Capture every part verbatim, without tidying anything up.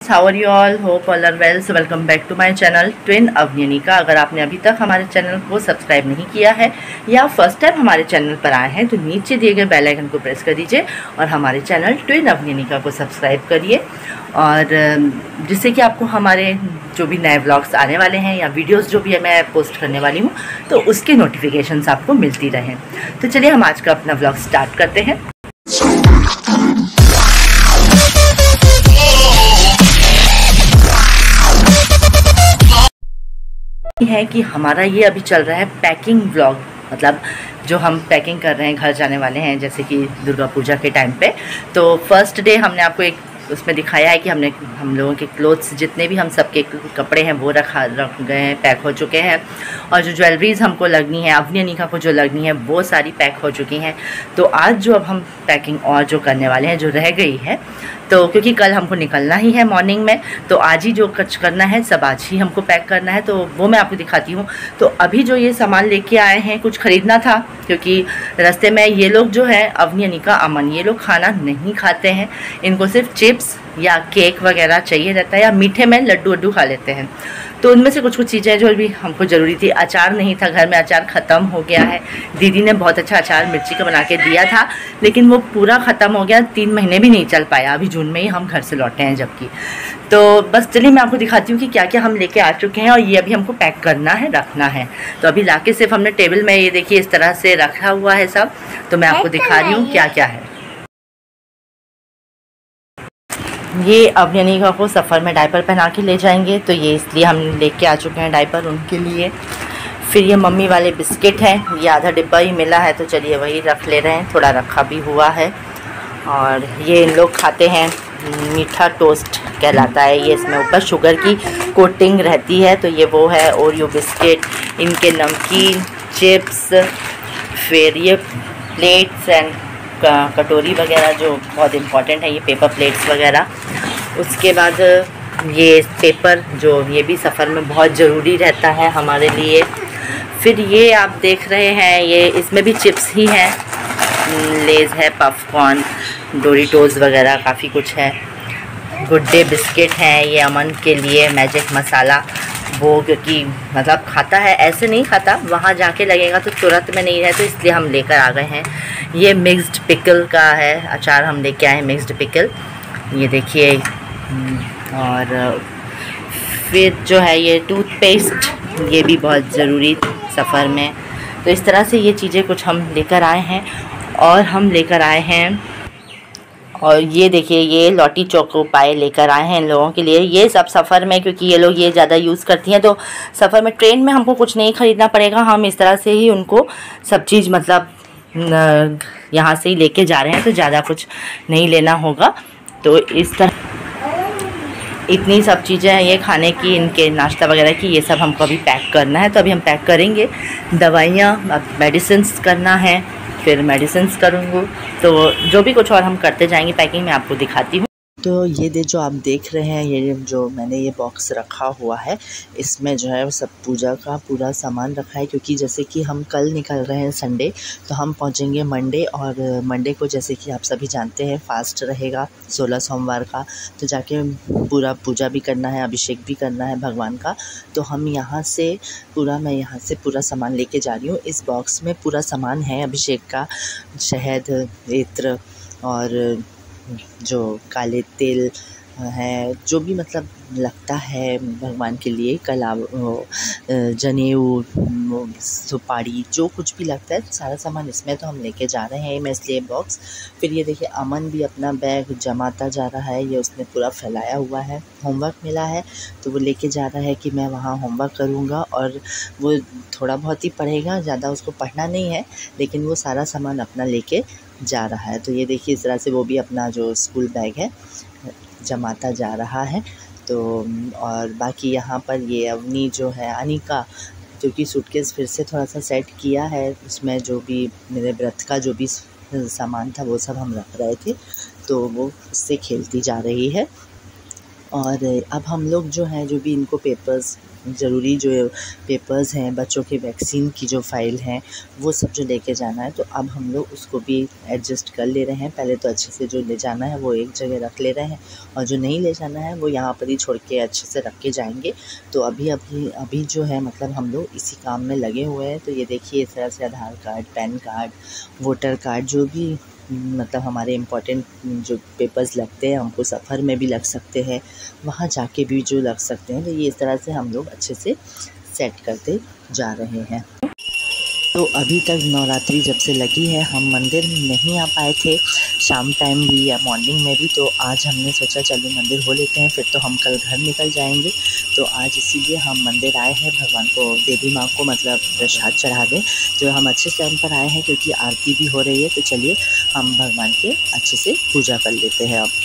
Friends, how are you all? Hope all are well. So welcome back to my channel twin Avanika. अगर आपने अभी तक हमारे channel को सब्सक्राइब नहीं किया है या फर्स्ट टाइम हमारे चैनल पर आए हैं तो नीचे दिए गए बेल आइकन को प्रेस कर दीजिए और हमारे चैनल ट्विन अवनिका को सब्सक्राइब करिए, और जिससे कि आपको हमारे जो भी नए व्लॉग्स आने वाले हैं या वीडियोस जो भी है मैं पोस्ट करने वाली हूँ तो उसके नोटिफिकेशंस आपको मिलती रहें। तो चलिए हम आज का अपना व्लॉग स्टार्ट करते हैं। है कि हमारा ये अभी चल रहा है पैकिंग व्लॉग, मतलब जो हम पैकिंग कर रहे हैं, घर जाने वाले हैं जैसे कि दुर्गा पूजा के टाइम पे। तो फर्स्ट डे हमने आपको एक उसमें दिखाया है कि हमने हम लोगों के क्लोथ्स जितने भी हम सबके कपड़े हैं वो रखा रख गए हैं, पैक हो चुके हैं, और जो ज्वेलरीज हमको लगनी है, अवनिका को जो लगनी है वो सारी पैक हो चुकी हैं। तो आज जो अब हम पैकिंग और जो करने वाले हैं जो रह गई है, तो क्योंकि कल हमको निकलना ही है मॉर्निंग में, तो आज ही जो कुछ करना है सब आज ही हमको पैक करना है। तो वो मैं आपको दिखाती हूँ। तो अभी जो ये सामान लेके आए हैं, कुछ ख़रीदना था क्योंकि रास्ते में ये लोग जो है अवनिका, अमन, ये लोग खाना नहीं खाते हैं। इनको सिर्फ चिप्स या केक वगैरह चाहिए रहता है, या मीठे में लड्डू वड्डू खा लेते हैं। तो उनमें से कुछ कुछ चीज़ें जो भी हमको ज़रूरी थी। अचार नहीं था घर में, अचार ख़त्म हो गया है। दीदी ने बहुत अच्छा अचार मिर्ची का बना के दिया था लेकिन वो पूरा ख़त्म हो गया, तीन महीने भी नहीं चल पाया। अभी जून में ही हम घर से लौटे हैं जबकि। तो बस चलिए मैं आपको दिखाती हूँ कि क्या क्या हम लेके आ चुके हैं, और ये अभी हमको पैक करना है, रखना है। तो अभी लाके सिर्फ हमने टेबल में ये देखिए इस तरह से रखा हुआ है सब। तो मैं आपको दिखा रही हूँ क्या क्या है। ये अवनिका को सफ़र में डायपर पहना के ले जाएंगे, तो ये इसलिए हम लेके आ चुके हैं डायपर उनके लिए। फिर ये मम्मी वाले बिस्किट हैं, ये आधा डिब्बा ही मिला है तो चलिए वही रख ले रहे हैं, थोड़ा रखा भी हुआ है। और ये इन लोग खाते हैं मीठा टोस्ट कहलाता है ये, इसमें ऊपर शुगर की कोटिंग रहती है। तो ये वो है ओरियो बिस्किट, इनके नमकीन, चिप्स, फिर ये प्लेट्स एंड कटोरी वगैरह जो बहुत इम्पॉर्टेंट है, ये पेपर प्लेट्स वगैरह। उसके बाद ये पेपर जो ये भी सफ़र में बहुत ज़रूरी रहता है हमारे लिए। फिर ये आप देख रहे हैं, ये इसमें भी चिप्स ही हैं, लेज़ है, पॉपकॉर्न, डोरिटोज़ वगैरह काफ़ी कुछ है। गुड डे बिस्किट हैं, ये अमन के लिए मैजिक मसाला, वो क्योंकि मतलब खाता है, ऐसे नहीं खाता, वहाँ जाके लगेगा तो तुरंत में नहीं है, तो इसलिए हम लेकर आ गए हैं। ये मिक्स्ड पिकल का है अचार, हम लेके आए हैं मिक्स्ड पिकल, ये देखिए। और फिर जो है ये टूथपेस्ट, ये भी बहुत ज़रूरी सफ़र में। तो इस तरह से ये चीज़ें कुछ हम लेकर आए हैं। और हम लेकर आए हैं, और ये देखिए ये लॉटी चोको पाए लेकर आए हैं इन लोगों के लिए। ये सब सफ़र में, क्योंकि ये लोग ये ज़्यादा यूज़ करती हैं, तो सफ़र में ट्रेन में हमको कुछ नहीं ख़रीदना पड़ेगा। हम इस तरह से ही उनको सब चीज़ मतलब यहाँ से ही लेके जा रहे हैं, तो ज़्यादा कुछ नहीं लेना होगा। तो इस तरह इतनी सब चीज़ें हैं, ये खाने की, इनके नाश्ता वगैरह की, ये सब हमको अभी पैक करना है। तो अभी हम पैक करेंगे। दवाइयाँ, अब मेडिसिन्स करना है, फिर मेडिसिन्स करूँगी। तो जो भी कुछ और हम करते जाएंगे पैकिंग में आपको दिखाती हूँ। तो ये दे जो आप देख रहे हैं, ये जो मैंने ये बॉक्स रखा हुआ है, इसमें जो है सब पूजा का पूरा सामान रखा है। क्योंकि जैसे कि हम कल निकल रहे हैं संडे, तो हम पहुंचेंगे मंडे, और मंडे को जैसे कि आप सभी जानते हैं फास्ट रहेगा सोलह सोमवार का, तो जाके पूरा पूजा भी करना है, अभिषेक भी करना है भगवान का। तो हम यहाँ से पूरा मैं यहाँ से पूरा सामान लेके जा रही हूँ। इस बॉक्स में पूरा सामान है अभिषेक का, शहद, इत्र, और जो काले तिल है, जो भी मतलब लगता है भगवान के लिए, कलाव, जनेऊ, सुपारी, जो कुछ भी लगता है सारा सामान इसमें तो हम लेके जा रहे हैं। मैं इसलिए बॉक्स। फिर ये देखिए अमन भी अपना बैग जमाता जा रहा है, ये उसने पूरा फैलाया हुआ है। होमवर्क मिला है तो वो लेके जा रहा है कि मैं वहाँ होमवर्क करूँगा, और वो थोड़ा बहुत ही पढ़ेगा, ज़्यादा उसको पढ़ना नहीं है, लेकिन वो सारा सामान अपना लेके जा रहा है। तो ये देखिए इस तरह से वो भी अपना जो स्कूल बैग है जमाता जा रहा है। तो और बाकी यहाँ पर ये अवनी जो है, अनिका, जो कि सूटकेस फिर से थोड़ा सा सेट किया है, उसमें जो भी मेरे व्रत का जो भी सामान था वो सब हम रख रहे थे, तो वो उससे खेलती जा रही है। और अब हम लोग जो है, जो भी इनको पेपर्स ज़रूरी जो पेपर्स हैं, बच्चों के वैक्सीन की जो फ़ाइल हैं, वो सब जो लेके जाना है, तो अब हम लोग उसको भी एडजस्ट कर ले रहे हैं। पहले तो अच्छे से जो ले जाना है वो एक जगह रख ले रहे हैं, और जो नहीं ले जाना है वो यहाँ पर ही छोड़ के अच्छे से रख के जाएंगे। तो अभी अभी अभी जो है मतलब हम लोग इसी काम में लगे हुए हैं। तो ये देखिए इस तरह से Aadhaar card, PAN card, voter card, जो भी मतलब हमारे इम्पोर्टेंट जो पेपर्स लगते हैं, हमको सफ़र में भी लग सकते हैं, वहाँ जाके भी जो लग सकते हैं, तो ये इस तरह से हम लोग अच्छे से सेट करते जा रहे हैं। तो अभी तक नवरात्रि जब से लगी है हम मंदिर नहीं आ पाए थे, शाम टाइम भी या मॉर्निंग में भी। तो आज हमने सोचा चलो मंदिर हो लेते हैं, फिर तो हम कल घर निकल जाएंगे। तो आज इसीलिए हम मंदिर आए हैं, भगवान को, देवी माँ को मतलब प्रसाद चढ़ा दें। तो हम अच्छे टाइम पर आए हैं क्योंकि आरती भी हो रही है। तो चलिए हम भगवान के अच्छे से पूजा कर लेते हैं अब।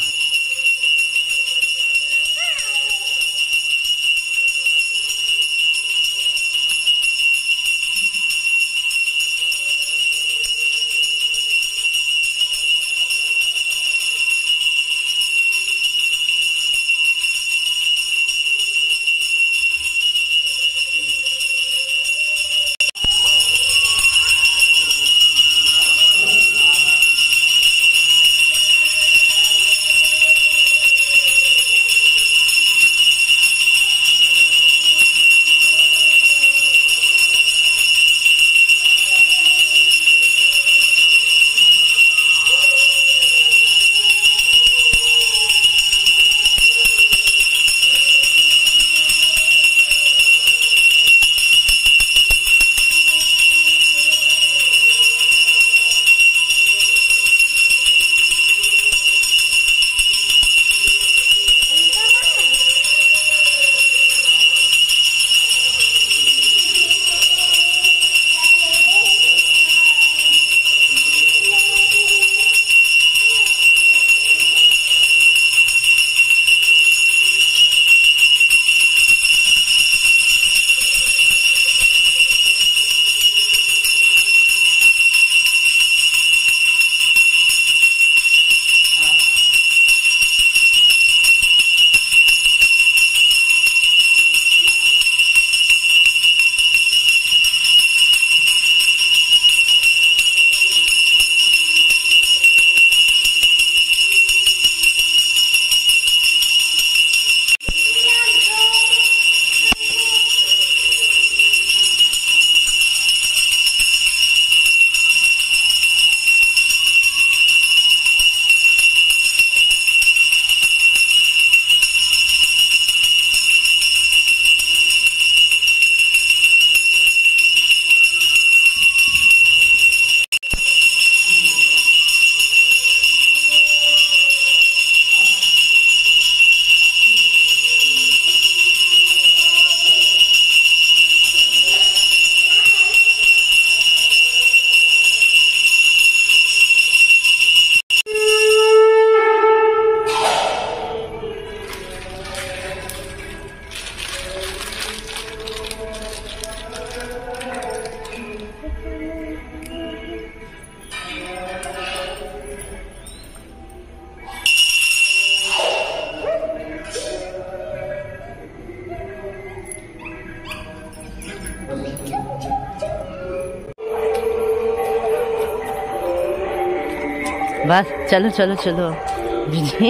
बस चलो चलो चलो जी।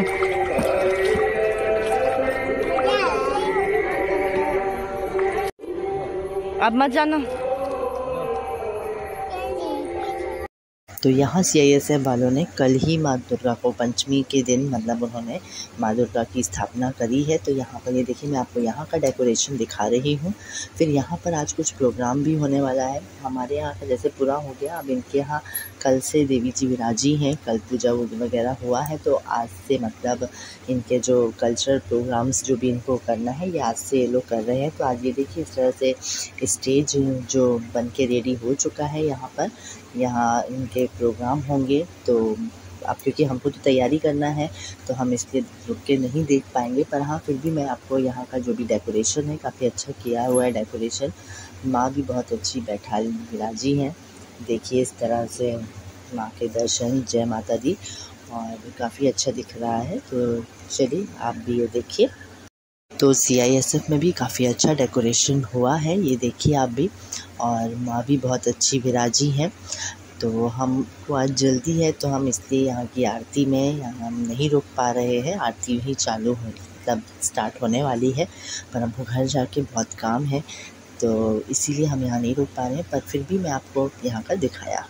अब मत जाना। तो यहाँ सी आई एस एफ वालों ने कल ही माँ दुर्गा को पंचमी के दिन मतलब उन्होंने माँ दुर्गा की स्थापना करी है। तो यहाँ पर ये देखिए मैं आपको यहाँ का डेकोरेशन दिखा रही हूँ। फिर यहाँ पर आज कुछ प्रोग्राम भी होने वाला है। हमारे यहाँ का जैसे पूरा हो गया, अब इनके यहाँ कल से देवी जी विराजी हैं, कल पूजा वगैरह हुआ है। तो आज से मतलब इनके जो कल्चरल प्रोग्राम्स जो भी इनको करना है ये आज से ये लोग कर रहे हैं। तो आज ये देखिए इस तरह से स्टेज जो बन के रेडी हो चुका है। यहाँ पर यहाँ इनके प्रोग्राम होंगे। तो अब क्योंकि हमको तो तैयारी करना है तो हम इसलिए रुक के नहीं देख पाएंगे, पर हाँ फिर भी मैं आपको यहाँ का जो भी डेकोरेशन है काफ़ी अच्छा किया हुआ है डेकोरेशन। माँ भी बहुत अच्छी बैठा विराजी हैं। देखिए इस तरह से माँ के दर्शन, जय माता दी, और काफ़ी अच्छा दिख रहा है। तो चलिए आप भी ये देखिए। तो सी आई एस एफ में भी काफ़ी अच्छा डेकोरेशन हुआ है, ये देखिए आप भी। और माँ भी बहुत अच्छी विराजी हैं। तो हमको आज जल्दी है तो हम इसलिए यहाँ की आरती में यहाँ हम नहीं रुक पा रहे हैं। आरती ही चालू हो तब स्टार्ट होने वाली है, पर हमको घर जाके बहुत काम है तो इसीलिए हम यहाँ नहीं रुक पा रहे हैं। पर फिर भी मैं आपको यहाँ का दिखाया।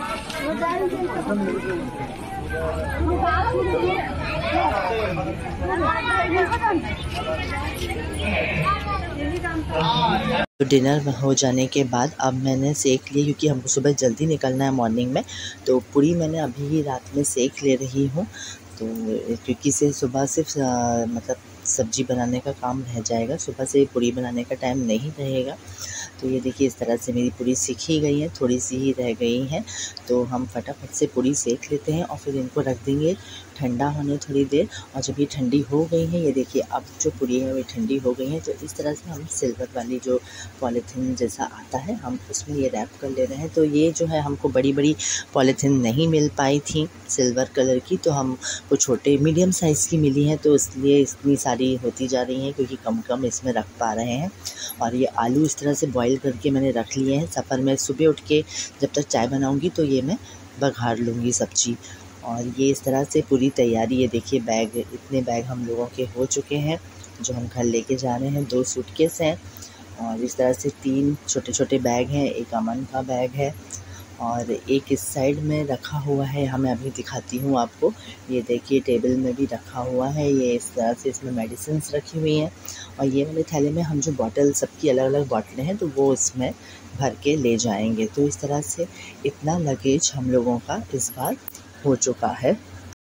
तो डिनर हो जाने के बाद अब मैंने सेक लिया, क्योंकि हमको सुबह जल्दी निकलना है मॉर्निंग में। तो पूरी मैंने अभी ही रात में सेक ले रही हूँ, तो क्योंकि से सुबह सिर्फ मतलब सब्ज़ी बनाने का काम रह जाएगा, सुबह से पूरी बनाने का टाइम नहीं रहेगा। तो ये देखिए इस तरह से मेरी पूरी सीख ही गई है, थोड़ी सी ही रह गई हैं। तो हम फटाफट से पूरी सेक लेते हैं और फिर इनको रख देंगे ठंडा होने थोड़ी देर। और जब ये ठंडी हो गई हैं, ये देखिए अब जो पूरी है वो ठंडी हो गई हैं, तो इस तरह से हम सिल्वर वाली जो पॉलीथीन जैसा आता है हम उसमें ये रैप कर ले रहे हैं। तो ये जो है हमको बड़ी बड़ी पॉलीथीन नहीं मिल पाई थी सिल्वर कलर की, तो हमको छोटे मीडियम साइज़ की मिली हैं, तो इसलिए इतनी सारी होती जा रही हैं क्योंकि कम कम इसमें रख पा रहे हैं। और ये आलू इस तरह से बॉईल करके मैंने रख लिए हैं। सफ़र में सुबह उठ के जब तक चाय बनाऊंगी तो ये मैं बघार लूँगी सब्ज़ी। और ये इस तरह से पूरी तैयारी, ये देखिए बैग, इतने बैग हम लोगों के हो चुके हैं जो हम घर लेके जा रहे हैं। दो सूटकेस हैं और इस तरह से तीन छोटे छोटे बैग हैं, एक अमन का बैग है और एक इस साइड में रखा हुआ है। हमें अभी दिखाती हूँ आपको, ये देखिए टेबल में भी रखा हुआ है। ये इस तरह से इसमें मेडिसिन्स रखी हुई हैं और ये वाले थैले में हम जो बॉटल, सबकी अलग अलग बॉटलें हैं तो वो इसमें भर के ले जाएंगे। तो इस तरह से इतना लगेज हम लोगों का इस बार हो चुका है।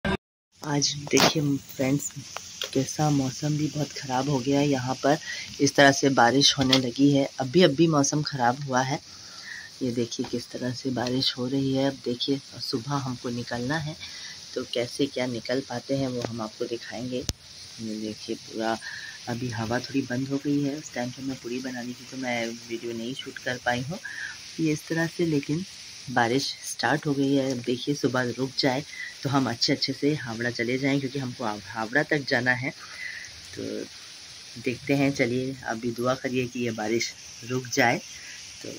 आज देखिए फ्रेंड्स कैसा मौसम भी बहुत ख़राब हो गया है यहाँ पर, इस तरह से बारिश होने लगी है। अभी अभी मौसम ख़राब हुआ है, ये देखिए किस तरह से बारिश हो रही है। अब देखिए सुबह हमको निकलना है तो कैसे क्या निकल पाते हैं वो हम आपको दिखाएंगे। ये देखिए पूरा अभी हवा थोड़ी बंद हो गई है, उस टाइम पर मैं पूरी बनानी थी तो मैं वीडियो नहीं शूट कर पाई हूँ ये इस तरह से। लेकिन बारिश स्टार्ट हो गई है, अब देखिए सुबह रुक जाए तो हम अच्छे अच्छे से हावड़ा चले जाएं, क्योंकि हमको हावड़ा तक जाना है। तो देखते हैं, चलिए अभी दुआ करिए कि ये बारिश रुक जाए। तो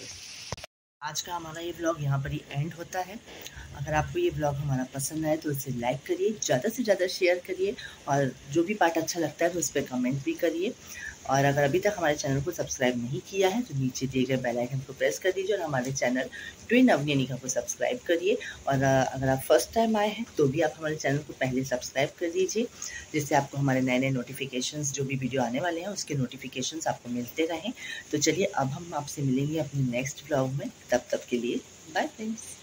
आज का हमारा ये व्लॉग यहाँ पर ही एंड होता है। अगर आपको ये व्लॉग हमारा पसंद आए तो इसे लाइक करिए, ज़्यादा से ज़्यादा शेयर करिए और जो भी पार्ट अच्छा लगता है तो उस पर कमेंट भी करिए। और अगर अभी तक हमारे चैनल को सब्सक्राइब नहीं किया है तो नीचे दिए गए बेल आइकन को प्रेस कर दीजिए और हमारे चैनल ट्विन अवनीनिका को सब्सक्राइब करिए। और अगर आप फर्स्ट टाइम आए हैं तो भी आप हमारे चैनल को पहले सब्सक्राइब कर दीजिए, जिससे आपको हमारे नए नए नोटिफिकेशंस, जो भी वीडियो आने वाले हैं उसके नोटिफिकेशंस आपको मिलते रहें। तो चलिए अब हम आपसे मिलेंगे अपने नेक्स्ट व्लॉग में, तब तक के लिए बाय फ्रेंड्स।